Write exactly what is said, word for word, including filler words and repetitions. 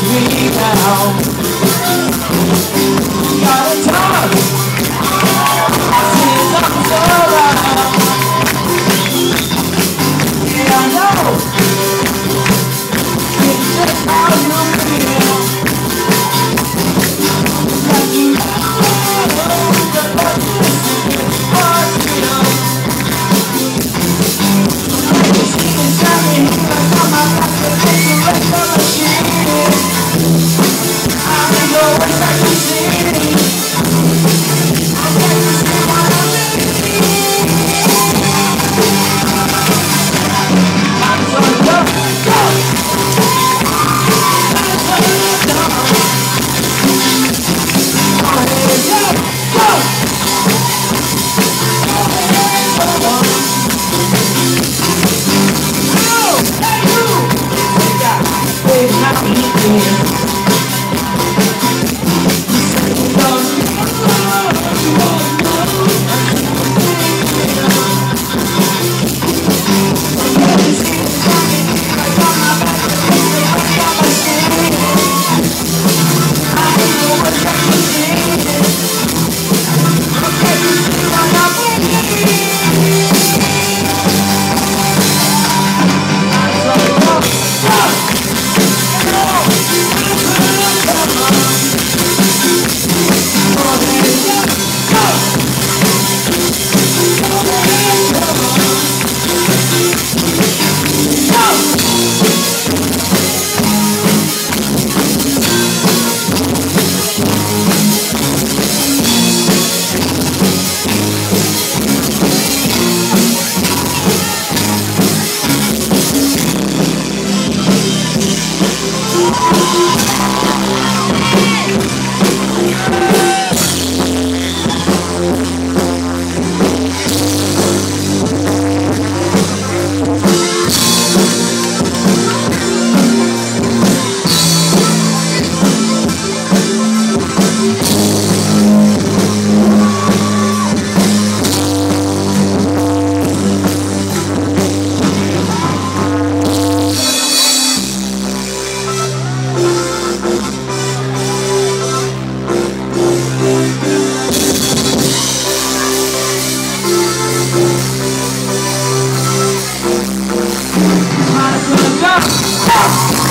me down. Gotta talk since I'm so around. Yeah, I know it's just how you feel. Like you know that what this is was real. You see me standing here on my back, but it's a regular machine. I'm in your words like you see. I can't just see what I mean. I'm so young, young. I'm so young. Go ahead, go, go. Go ahead, go. You, hey you. Take that. Wait, not me, yeah. Go!